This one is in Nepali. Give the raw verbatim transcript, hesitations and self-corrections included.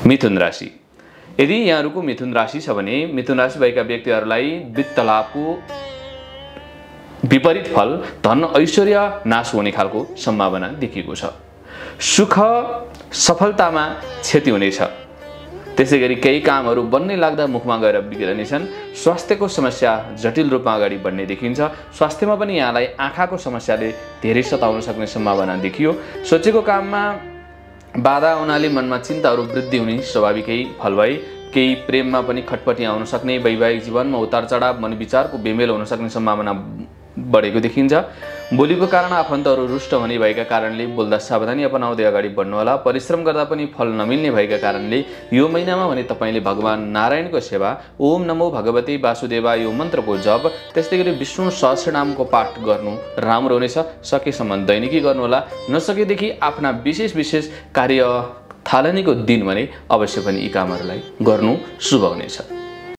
मिथुन राशि। यदि यहाँहरुको मिथुन राशि छ भने मिथुन राशि भएका व्यक्तिहरुलाई वित्त लाभको विपरीत फल धन ऐश्वर्य नाश हुने खालको सम्भावना देखिएको छ। सुख सफलतामा क्षति हुनेछ। त्यसैगरी केही कामहरु बन्नै लाग्दा मुखमा गएर बिग्रनेछन्। स्वास्थ्यको समस्या जटिल रूपमा अगाडि बढ्ने देखिन्छ। स्वास्थ्यमा पनि यहाँलाई आँखाको समस्याले धेरै सताउन सक्ने सम्भावना देखियो। सोचेको काममा बाधा आउनाले मनमा चिन्ताहरु वृद्धि हुने स्वाभाविकै फल भए। केही प्रेममा पनि खटपटी आउन सक्ने, वैवाहिक जीवनमा उतार चढाव मनविचारको बेमेल हुन सक्ने सम्भावना बढेको देखिन्छ। बोलीको कारण आफन्तहरु रुष्ट हुने भएका कारणले बोल्दा सावधानी अपनाउँदै अगाडि बढ्नु होला। परिश्रम गर्दा पनि फल नमिल्ने भएका कारणले यो महिनामा भने तपाईले भगवान नारायणको सेवा, ओम नमो भगवते वासुदेवाय यो मन्त्रको जप, त्यस्तैगरी विष्णु सहस्रनामको पाठ गर्नु राम्रो हुनेछ। सकेसम्म दैनिकी गर्नु होला। नसकेदेखि आफ्ना विशेष विशेष कार्य थालनीको दिन भने अवश्य पनि यी कामहरुलाई गर्नु शुभ हुनेछ।